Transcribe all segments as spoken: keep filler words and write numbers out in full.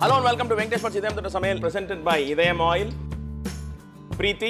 Hello and welcome to Venkatesh Path Idayam Thottu Samayal presented by Idayam Oil, Preeti,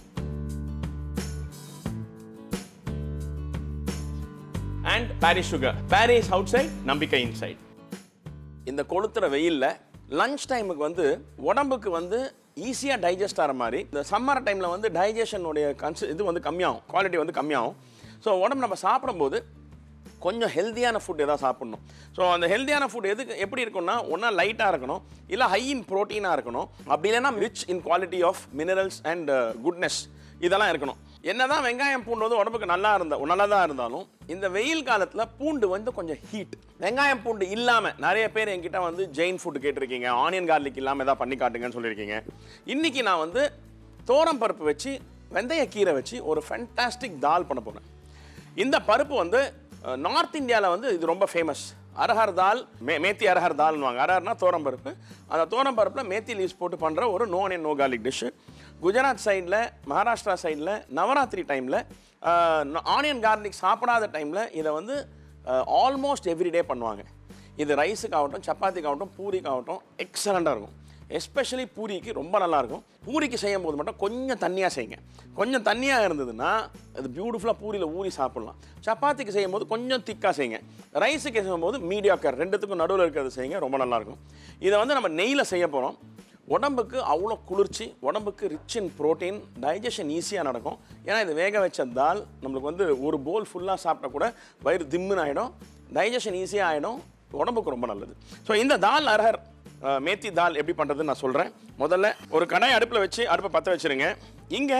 and Paris Sugar. Paris outside, Nambika inside. இந்த கொளுத்துற வெயில்ல lunch டைமுக்கு வந்து உடம்புக்கு வந்து ஈஸியாக digest ஆகிற மாதிரி இந்த சம்மர் டைமில் வந்து டைஜஷனுடைய கன்ஸ் இது வந்து கம்மியாகும், குவாலிட்டி வந்து கம்மியாகும். ஸோ உடம்பு நம்ம சாப்பிடும்போது கொஞ்சம் ஹெல்த்தியான ஃபுட் எதாவது சாப்பிட்ணும். ஸோ அந்த ஹெல்த்தியான ஃபுட் எதுக்கு எப்படி இருக்கும்னா ஒன்றா லைட்டாக இருக்கணும், இல்லை ஹை இன் ப்ரோட்டீனாக இருக்கணும், அப்படி இல்லைன்னா rich in quality of minerals and goodness இதெல்லாம் இருக்கணும். என்னதான் வெங்காயம் பூண்டு வந்து உடம்புக்கு நல்லா இருந்தா நல்லா தான் இருந்தாலும் இந்த வெயில் காலத்தில் பூண்டு வந்து கொஞ்சம் ஹீட். வெங்காயம் பூண்டு இல்லாமல் நிறைய பேர் என்கிட்ட வந்து ஜெயின் ஃபுட் கேட்டிருக்கீங்க, ஆனியன் கார்லிக் இல்லாமல் எதாவது பண்ணி காட்டுங்கன்னு சொல்லியிருக்கீங்க. இன்றைக்கி நான் வந்து தோரம் பருப்பு வச்சு வெந்தய கீரை வச்சு ஒரு ஃபேண்டாஸ்டிக் தால் பண்ண போகிறேன். இந்த பருப்பு வந்து நார்த் இந்தியாவில் வந்து இது ரொம்ப ஃபேமஸ். அரஹர் தால், மே மேத்தி அரஹர் தால்னுவாங்க. அரஹர்னா தோரம் பருப்பு. அந்த தோரம் பருப்பில் மேத்தி லீவ்ஸ் போட்டு பண்ணுற ஒரு no onion no garlic dish. Gujarat சைடில், மகாராஷ்டிரா சைடில் நவராத்திரி டைமில் ஆனியன் கார்லிக் சாப்பிடாத டைமில் இதை வந்து ஆல்மோஸ்ட் எவ்ரிடே பண்ணுவாங்க. இது ரைஸுக்காகட்டும், சப்பாத்திக்காகட்டும், பூரிக்காகட்டும் எக்ஸலண்ட்டாக இருக்கும். எஸ்பெஷலி பூரிக்கு ரொம்ப நல்லாயிருக்கும். பூரிக்கு செய்யும் போது மட்டும் கொஞ்சம் தண்ணியாக செய்யுங்க. கொஞ்சம் தண்ணியாக இருந்ததுன்னா அது பியூட்டிஃபுல்லாக பூரியில் ஊறி சாப்பிட்லாம். சப்பாத்திக்கு செய்யும் போது கொஞ்சம் திக்காக செய்யுங்க. ரைஸுக்கு செய்யும் போது மீடியாக்கர் ரெண்டுத்துக்கும் நடுவில் இருக்கிறது செய்யுங்க, ரொம்ப நல்லாயிருக்கும். இதை வந்து நம்ம நெய்யில் செய்ய போகிறோம். உடம்புக்கு அவ்வளோ குளிர்ச்சி, உடம்புக்கு ரிச் இன் ப்ரோட்டீன், டைஜஷன் ஈஸியாக நடக்கும். ஏன்னா இது வேக வச்ச தால் நம்மளுக்கு வந்து ஒரு போல் ஃபுல்லாக சாப்பிட்டா கூட வயிறு திம்முன்னு ஆகிடும், டைஜஷன் ஈஸியாக ஆகிடும், உடம்புக்கு ரொம்ப நல்லது. ஸோ இந்த தால் அரஹர் மேத்தி தால் எப்படி பண்ணுறதுன்னு நான் சொல்கிறேன். முதல்ல ஒரு கடாய் அடுப்பில் வச்சு அடுப்பை பற்ற வச்சுருங்க. இங்கே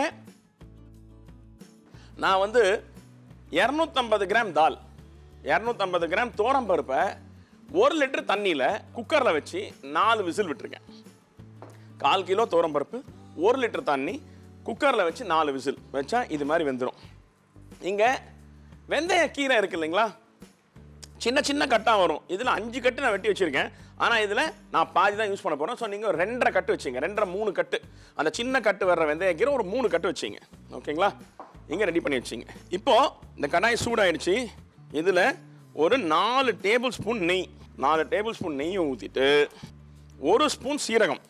நான் வந்து இரநூத்தம்பது கிராம் தால், இரநூத்தம்பது கிராம் தோரம் பருப்பை ஒரு லிட்டர் தண்ணியில் குக்கரில் வச்சு நாலு விசில் விட்டுருக்கேன். கால் கிலோ தோரம் பருப்பு, ஒரு லிட்டர் தண்ணி, குக்கரில் வச்சு நாலு விசில் வச்சா இது மாதிரி வெந்துடும். இங்கே வெந்தய கீரை இருக்குது இல்லைங்களா, சின்ன சின்ன கட்டாக வரும். இதில் அஞ்சு கட்டு நான் வெட்டி வச்சுருக்கேன். ஆனால் இதில் நான் பாதி தான் யூஸ் பண்ண போகிறேன். ஸோ நீங்கள் ஒரு ரெண்டரை கட்டு வச்சிங்க, ரெண்டரை மூணு கட்டு, அந்த சின்ன கட்டு வர்ற வெந்தய கீரை ஒரு மூணு கட்டு வச்சிங்க. ஓகேங்களா, இங்கே ரெடி பண்ணி வச்சிங்க. இப்போது இந்த கடாய் சூடாயிடுச்சு. இதில் ஒரு நாலு டேபிள் ஸ்பூன் நெய், நாலு டேபிள் ஸ்பூன் நெய்யை ஊற்றிட்டு ஒரு ஸ்பூன் சீரகம்.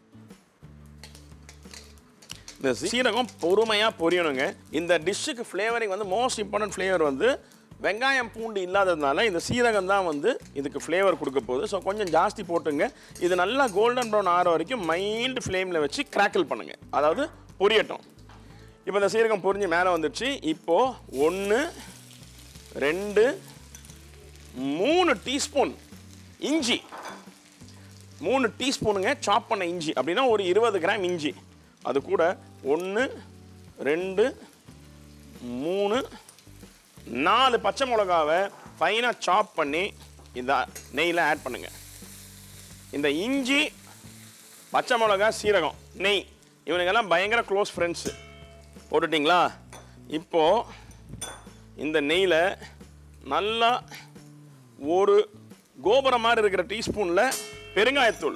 இந்த சீரகம் பொறுமையாக பொரியணுங்க. இந்த டிஷ்ஷுக்கு ஃப்ளேவரிங் வந்து மோஸ்ட் இம்பார்ட்டன்ட் ஃப்ளேவர் வந்து வெங்காயம் பூண்டு இல்லாததுனால இந்த சீரகம் தான் வந்து இதுக்கு ஃப்ளேவர் கொடுக்க போகுது. ஸோ கொஞ்சம் ஜாஸ்தி போட்டுங்க. இது நல்லா கோல்டன் ப்ரௌன் ஆகிற வரைக்கும் மைல்டு ஃப்ளேமில் வச்சு கிராக்கிள் பண்ணுங்கள், அதாவது பொரியட்டும். இப்போ இந்த சீரகம் பொரிஞ்சு மேலே வந்துடுச்சு. இப்போது ஒன்று ரெண்டு மூணு டீஸ்பூன் இஞ்சி, மூணு டீஸ்பூனுங்க சாப் பண்ண இஞ்சி, அப்படின்னா ஒரு இருபது கிராம் இஞ்சி. அது கூட ஒன்று ரெண்டு மூணு நாலு பச்சை மிளகாவை ஃபைனாக சாப் பண்ணி இந்த நெய்யில் ஆட் பண்ணுங்கள். இந்த இஞ்சி, பச்சை மிளகா, சீரகம், நெய் இவனுங்கெல்லாம் பயங்கர க்ளோஸ் ஃப்ரெண்ட்ஸு. போட்டுட்டிங்களா? இப்போது இந்த நெய்யில் நல்லா ஒரு கோபுரம் மாதிரி இருக்கிற டீஸ்பூனில் பெருங்காயத்தூள்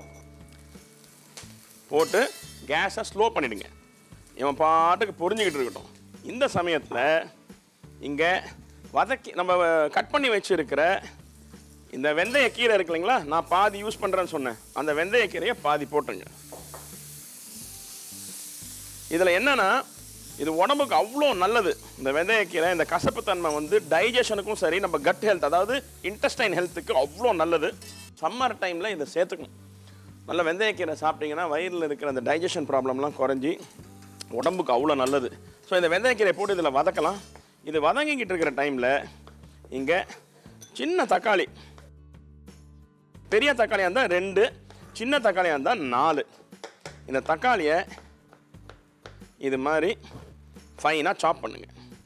போட்டு கேஸை ஸ்லோ பண்ணிவிடுங்க. இவன் பாட்டுக்கு பொரிஞ்சுக்கிட்டு இருக்கட்டும். இந்த சமயத்தில் இங்கே வதக்கி நம்ம கட் பண்ணி வச்சுருக்கிற இந்த வெந்தய கீரை இருக்கு இல்லைங்களா, நான் பாதி யூஸ் பண்ணுறேன்னு சொன்னேன், அந்த வெந்தய கீரையை பாதி போட்டுருங்க. இதில் என்னென்னா இது உடம்புக்கு அவ்வளோ நல்லது. இந்த வெந்தயக்கீரை இந்த கசப்புத்தன்மை வந்து டைஜஷனுக்கும் சரி, நம்ம கட் ஹெல்த் அதாவது இன்டெஸ்டைன் ஹெல்த்துக்கு அவ்வளோ நல்லது. சம்மர் டைமில் இதை சேர்த்துக்கணும். நல்ல வெந்தயக்கீரை சாப்பிட்டீங்கன்னா வயிறில் இருக்கிற அந்த டைஜஷன் ப்ராப்ளம்லாம் குறைஞ்சி உடம்புக்கு அவ்வளோ நல்லது. ஸோ இந்த வெந்தயக்கீரை போட்டு இதில் வதக்கலாம். இது வதங்கிக்கிட்டு இருக்கிற டைமில் இங்கே சின்ன தக்காளி, பெரிய தக்காளியாக இருந்தால் ரெண்டு, சின்ன தக்காளியாக இருந்தால் நாலு. இந்த தக்காளியை இது மாதிரி ஃபைனாக சாப் பண்ணுங்க.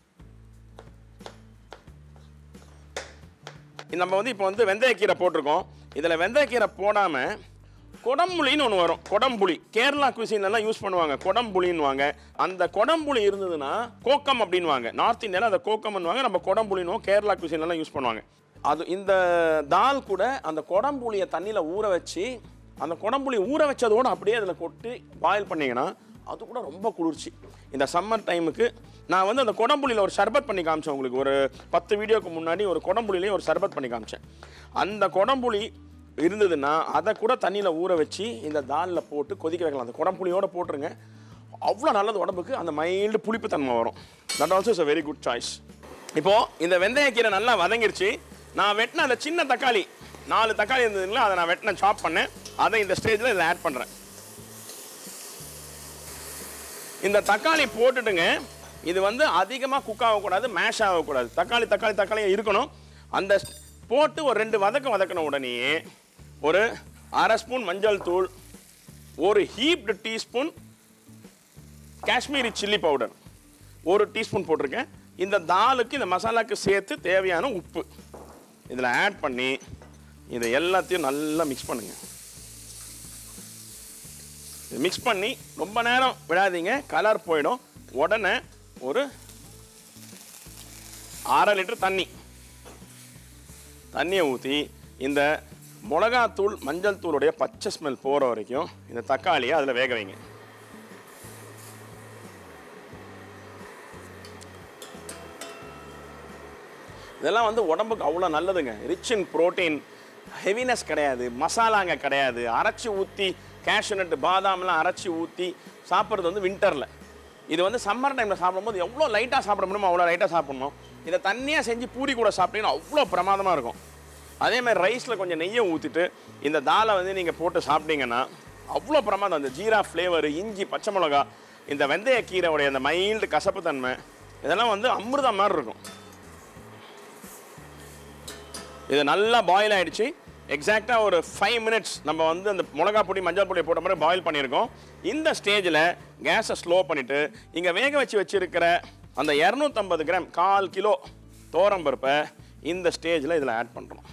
நம்ம வந்து இப்போ வந்து வெந்தயக்கீரை போட்டிருக்கோம். இதில் வெந்தயக்கீரை போடாமல் கொடம்புளின்னு ஒன்று வரும். கொடம்புளி கேரளா குசின்லாம் யூஸ் பண்ணுவாங்க, கொடம்புளின்னுவாங்க. அந்த கொடம்புளி இருந்ததுன்னா கோக்கம் அப்படின்வாங்க. நார்த் இந்தியாவில் அதை கோக்கம்னுவாங்க, நம்ம கொடம்புளின்னுவோம். கேரளா குசின்லாம் யூஸ் பண்ணுவாங்க. அது இந்த தால் கூட அந்த கொடம்புளியை தண்ணியில் ஊற வச்சு, அந்த கொடம்புளி ஊற வச்சதோடு அப்படியே அதில் கொட்டி பாயில் பண்ணிங்கன்னா அது கூட ரொம்ப குளிர்ச்சி. இந்த சம்மர் டைமுக்கு நான் வந்து அந்த கொடம்புளியில் ஒரு சர்பத் பண்ணி காமிச்சேன் உங்களுக்கு. ஒரு பத்து வீடியோக்கு முன்னாடி ஒரு கொடம்புளியிலே ஒரு சர்பத் பண்ணி காமிச்சேன். அந்த கொடம்புளி இருந்ததுன்னா அதை கூட தண்ணியில் ஊற வச்சு இந்த தாலில் போட்டு கொதிக்க வைக்கலாம். அந்த குடம்புளியோடு போட்டுருங்க, அவ்வளோ நல்லது உடம்புக்கு. அந்த மைல்டு புளிப்பு தன்மை வரும். That also is a very good choice. இப்போது இந்த வெந்தயக்கீரை நல்லா வதங்கிருச்சு. நான் வெட்டின அந்த சின்ன தக்காளி, நாலு தக்காளி இருந்ததுங்களா, அதை நான் வெட்டின சாப் பண்ணேன். அதை இந்த ஸ்டேஜில் இதில் ஆட் பண்ணுறேன். இந்த தக்காளி போட்டுட்டுங்க, இது வந்து அதிகமாக குக் ஆகக்கூடாது, மேஷ் ஆகக்கூடாது. தக்காளி தக்காளி தக்காளியாக இருக்கணும். அந்த போட்டு ஒரு ரெண்டு வதக்கம் வதக்கின உடனே ஒரு அரை ஸ்பூன் மஞ்சள் தூள், ஒரு heaped teaspoon Kashmiri chilli powder ஒரு டீஸ்பூன் போட்டிருக்கேன். இந்த தாலுக்கு இந்த மசாலாவுக்கு சேர்த்து தேவையான உப்பு இதில் ஆட் பண்ணி இதை எல்லாத்தையும் நல்லா மிக்ஸ் பண்ணுங்கள். மிக்ஸ் பண்ணி ரொம்ப நேரம் விடாதீங்க, கலர் போயிடும். உடனே ஒரு அரை லிட்டர் தண்ணி தண்ணியை ஊற்றி இந்த மிளகாத்தூள் மஞ்சள் தூளுடைய பச்சை ஸ்மெல் போகிற வரைக்கும் இந்த தக்காளியை அதில் வேக வைங்க. இதெல்லாம் வந்து உடம்புக்கு அவ்வளோ நல்லதுங்க. ரிச் இன் ப்ரோட்டீன், ஹெவினஸ் கிடையாது, மசாலாங்க கிடையாது. அரைச்சி ஊற்றி கேஷ்யூநட் பாதாம்லாம் அரைச்சி ஊற்றி சாப்பிட்றது வந்து வின்டரில். இது வந்து சம்மர் டைமில் சாப்பிடும்போது எவ்வளோ லைட்டாக சாப்பிட முடியுமோ அவ்வளோ லைட்டாக சாப்பிடணும். இதை தண்ணியாக செஞ்சு பூரி கூட சாப்பிட்டீங்கன்னா அவ்வளோ பிரமாதமாக இருக்கும். அதேமாதிரி ரைஸில் கொஞ்சம் நெய்யை ஊற்றிட்டு இந்த தாலை வந்து நீங்கள் போட்டு சாப்பிட்டீங்கன்னா அவ்வளோ பிரமாதம். அந்த ஜீரா ஃப்ளேவரு, இஞ்சி, பச்சை மிளகா, இந்த வெந்தய கீரையுடைய அந்த மைல்டு கசப்பு தன்மை, இதெல்லாம் வந்து அமிர்தம் மாதிரி இருக்கும். இது நல்லா பாயில் ஆகிடுச்சு. எக்ஸாக்டாக ஒரு ஃபைவ் மினிட்ஸ் நம்ம வந்து அந்த மிளகா பொடி மஞ்சள் பொடியை போட்ட மாதிரி பாயில் பண்ணியிருக்கோம். இந்த ஸ்டேஜில் கேஸை ஸ்லோ பண்ணிவிட்டு இங்கே வேக வச்சு வச்சுருக்கிற அந்த இரநூத்தம்பது கிராம் கால் கிலோ தோரம்பருப்பை இந்த ஸ்டேஜில் இதில் ஆட் பண்ணுறோம்.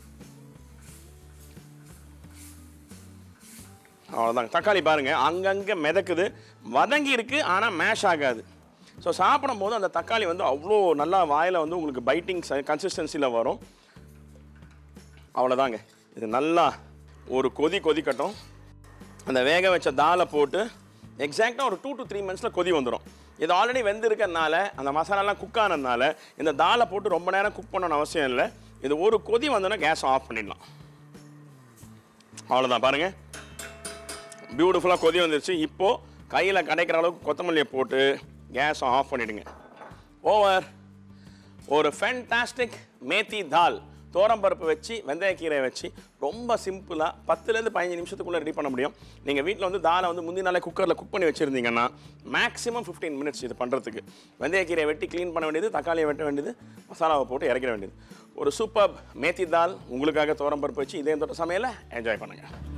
அவ்வளோதாங்க. தக்காளி பாருங்கள் அங்கங்கே மிதக்குது, வதங்கி இருக்குது, ஆனால் மேஷ் ஆகாது. ஸோ சாப்பிடும் போது அந்த தக்காளி வந்து அவ்வளோ நல்லா வாயில் வந்து உங்களுக்கு பைட்டிங் கன்சிஸ்டன்சியில் வரும். அவ்வளோதாங்க. இது நல்லா ஒரு கொதி கொதிக்கட்டும். அந்த வேக வச்ச தாலை போட்டு எக்ஸாக்டாக ஒரு டூ டு த்ரீ மினிட்ஸில் கொதி வந்துடும். இது ஆல்ரெடி வெந்திருக்கிறதுனால அந்த மசாலாலாம் குக் ஆனதுனால இந்த தாலை போட்டு ரொம்ப நேரம் குக் பண்ணணும்னு அவசியம் இல்லை. இது ஒரு கொதி வந்தோன்னா கேஸ் ஆஃப் பண்ணிடலாம். அவ்வளோதான். பாருங்கள், பியூட்டிஃபுல்லாக கொதி வந்துருச்சு. இப்போது கையில் கிடைக்கிற அளவுக்கு கொத்தமல்லியை போட்டு கேஸை ஆஃப் பண்ணிவிடுங்க. ஓவர். ஒரு ஃபேண்டாஸ்டிக் மேத்தி தால், தோரம்பருப்பு வச்சு வெந்தயக்கீரை வச்சு ரொம்ப சிம்பிளாக பத்துலேருந்து பதினஞ்சு நிமிஷத்துக்குள்ளே ரெடி பண்ண முடியும். நீங்கள் வீட்டில் வந்து தாலை வந்து முந்தின நாளே குக்கரில் குக் பண்ணி வச்சுருந்தீங்கன்னா மேக்ஸிமம் ஃபிஃப்டீன் மினிட்ஸ் இது பண்ணுறதுக்கு. வெந்தயக்கீரை வெட்டி க்ளீன் பண்ண வேண்டியது, தக்காளியை வெட்ட வேண்டியது, மசாலாவை போட்டு இறக்கிற வேண்டியது. ஒரு சூப்பர் மேத்தி தால் உங்களுக்காக தோரம்பருப்பு வச்சு இதே தொட்ட சமையலை என்ஜாய் பண்ணுங்கள்.